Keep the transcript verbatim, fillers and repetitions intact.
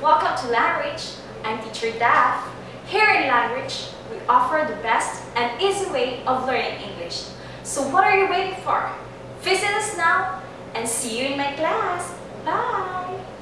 Welcome to Language. I'm teacher Daf. Here in Language, we offer the best and easy way of learning English. So what are you waiting for? Visit us now and see you in my class. Bye!